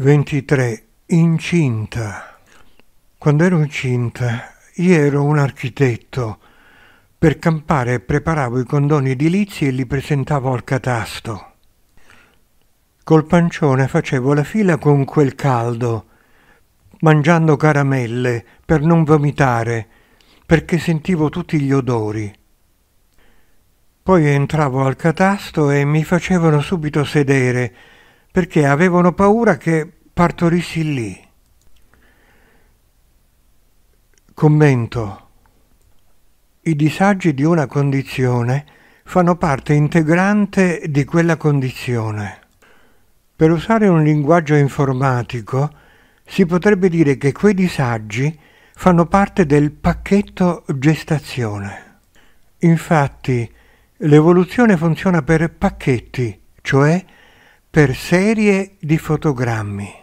23. Incinta. Quando ero incinta, io ero un architetto. Per campare preparavo i condoni edilizi e li presentavo al catasto. Col pancione facevo la fila con quel caldo, mangiando caramelle per non vomitare, perché sentivo tutti gli odori. Poi entravo al catasto e mi facevano subito sedere, perché avevano paura che partorissi lì. Commento. I disagi di una condizione fanno parte integrante di quella condizione. Per usare un linguaggio informatico, si potrebbe dire che quei disagi fanno parte del pacchetto gestazione. Infatti, l'evoluzione funziona per pacchetti, cioè per serie di fotogrammi.